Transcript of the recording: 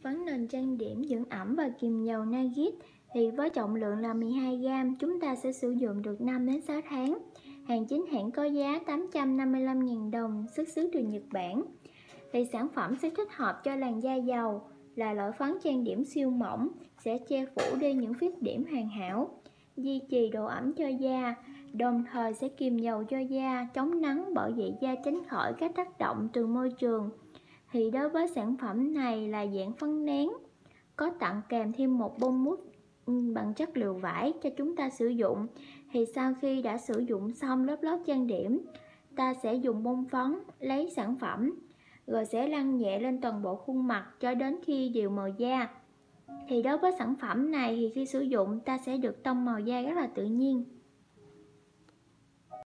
phấn nền trang điểm dưỡng ẩm và kiềm dầu Nagit thì với trọng lượng là 12g, chúng ta sẽ sử dụng được 5 đến 6 tháng. Hàng chính hãng có giá 855.000 đồng, xuất xứ từ Nhật Bản. Thì sản phẩm sẽ thích hợp cho làn da dầu, là loại phấn trang điểm siêu mỏng, sẽ che phủ đi những khuyết điểm hoàn hảo, duy trì độ ẩm cho da, đồng thời sẽ kiềm dầu cho da, chống nắng, bảo vệ da tránh khỏi các tác động từ môi trường. Thì đối với sản phẩm này là dạng phấn nén, có tặng kèm thêm một bông mousse bằng chất liệu vải cho chúng ta sử dụng. Thì sau khi đã sử dụng xong lớp trang điểm, ta sẽ dùng bông phấn lấy sản phẩm rồi sẽ lăn nhẹ lên toàn bộ khuôn mặt cho đến khi dịu màu da. Thì đối với sản phẩm này thì khi sử dụng ta sẽ được tông màu da rất là tự nhiên.